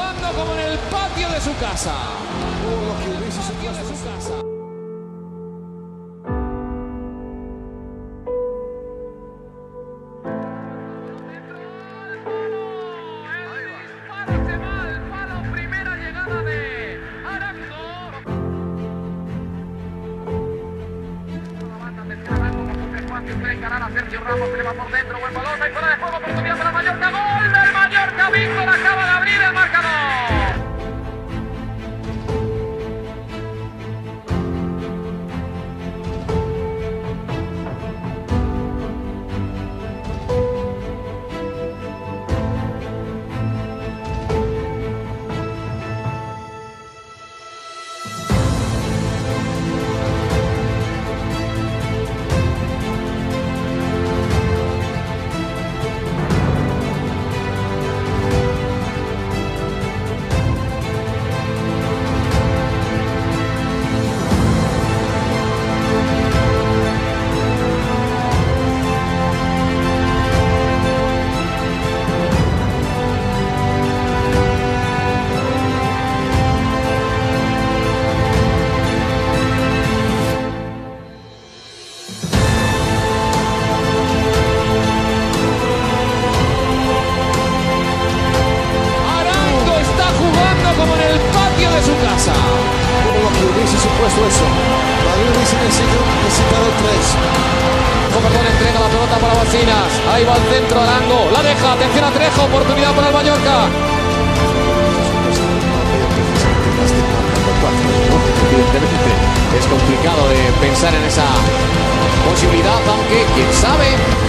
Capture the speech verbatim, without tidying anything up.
jugando como en el patio de su casa. Oh, lo que hubiese Patio de su casa. Encarar a Sergio Ramos, se le va por dentro, buen balón, hay fuera de juego, oportunidad para Mallorca, gol del Mallorca, Víctor acaba de abrir el marcador. Como en el patio de su casa. Todo lo que hubiese supuesto eso. Madrid hubiese necesitado tres. Cobertor entrega la pelota para Bocinas. Ahí va el centro, Arango. La deja. Atención a Trejo. Oportunidad para el Mallorca. Evidentemente es complicado de pensar en esa posibilidad, aunque quién sabe.